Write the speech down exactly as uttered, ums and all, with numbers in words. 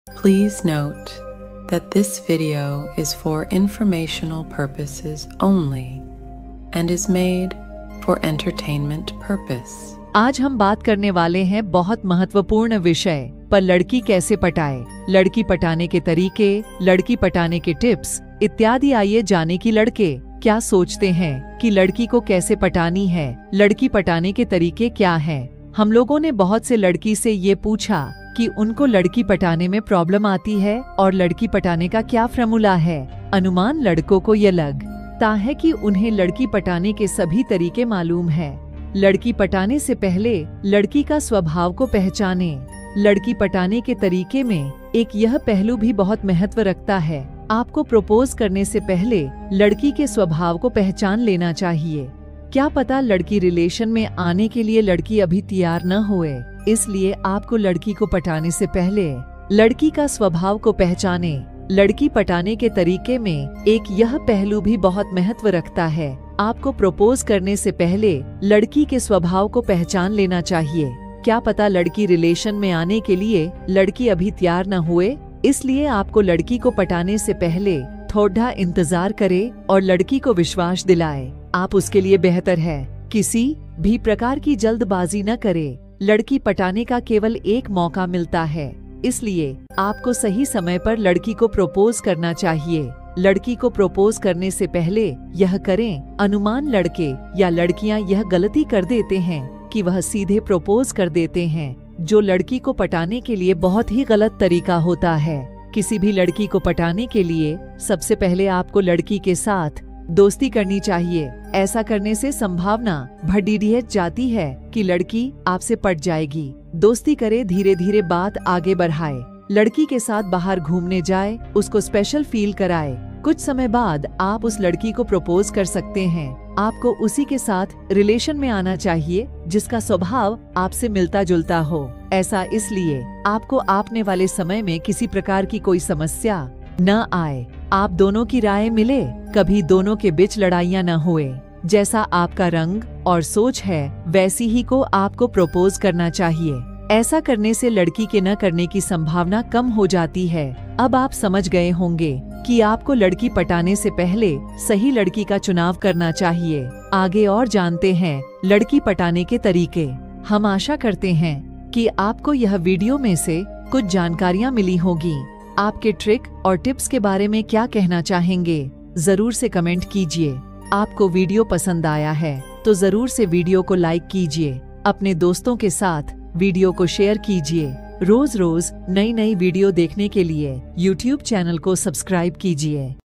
Please note that this video is for informational purposes only and is made for entertainment purpose. आज हम बात करने वाले हैं बहुत महत्वपूर्ण विषय पर लड़की कैसे पटाए, लड़की पटाने के तरीके, लड़की पटाने के टिप्स इत्यादि। आइए जाने की लड़के क्या सोचते हैं कि लड़की को कैसे पटानी है, लड़की पटाने के तरीके क्या हैं। हम लोगों ने बहुत से लड़की से ये पूछा कि उनको लड़की पटाने में प्रॉब्लम आती है और लड़की पटाने का क्या फॉर्मूला है। अनुमान लड़कों को ये लगता है कि उन्हें लड़की पटाने के सभी तरीके मालूम है। लड़की पटाने से पहले लड़की का स्वभाव को पहचाने। लड़की पटाने के तरीके में एक यह पहलू भी बहुत महत्व रखता है। आपको प्रपोज करने से पहले लड़की के स्वभाव को पहचान लेना चाहिए। क्या पता लड़की रिलेशन में आने के लिए लड़की अभी तैयार न होए, इसलिए आपको लड़की को पटाने से पहले लड़की का स्वभाव को पहचाने। लड़की पटाने के तरीके में एक यह पहलू भी बहुत महत्व रखता है। आपको प्रपोज करने से पहले लड़की के स्वभाव को पहचान लेना चाहिए। क्या पता लड़की रिलेशन में आने के लिए लड़की अभी तैयार न हुए, इसलिए आपको लड़की को पटाने से पहले थोड़ा इंतजार करे और लड़की को विश्वास दिलाए। आप उसके लिए बेहतर है किसी भी प्रकार की जल्दबाजी न करे। लड़की पटाने का केवल एक मौका मिलता है, इसलिए आपको सही समय पर लड़की को प्रपोज करना चाहिए। लड़की को प्रपोज करने से पहले यह करें। अनुमान लड़के या लड़कियां यह गलती कर देते हैं कि वह सीधे प्रपोज कर देते हैं, जो लड़की को पटाने के लिए बहुत ही गलत तरीका होता है। किसी भी लड़की को पटाने के लिए सबसे पहले आपको लड़की के साथ दोस्ती करनी चाहिए। ऐसा करने से संभावना बढ़ जाती है कि लड़की आपसे पट जाएगी। दोस्ती करे, धीरे धीरे बात आगे बढ़ाए। लड़की के साथ बाहर घूमने जाए, उसको स्पेशल फील कराए। कुछ समय बाद आप उस लड़की को प्रपोज कर सकते हैं। आपको उसी के साथ रिलेशन में आना चाहिए जिसका स्वभाव आपसे मिलता जुलता हो। ऐसा इसलिए आपको आपने वाले समय में किसी प्रकार की कोई समस्या न आए, आप दोनों की राय मिले, कभी दोनों के बीच लड़ाइयाँ न हुए। जैसा आपका रंग और सोच है वैसी ही को आपको प्रपोज करना चाहिए। ऐसा करने से लड़की के न करने की संभावना कम हो जाती है। अब आप समझ गए होंगे कि आपको लड़की पटाने से पहले सही लड़की का चुनाव करना चाहिए। आगे और जानते हैं लड़की पटाने के तरीके। हम आशा करते हैं कि आपको यह वीडियो में से कुछ जानकारियाँ मिली होगी। आपके ट्रिक और टिप्स के बारे में क्या कहना चाहेंगे, जरूर से कमेंट कीजिए। आपको वीडियो पसंद आया है तो जरूर से वीडियो को लाइक कीजिए। अपने दोस्तों के साथ वीडियो को शेयर कीजिए। रोज रोज नई नई वीडियो देखने के लिए यूट्यूब चैनल को सब्सक्राइब कीजिए।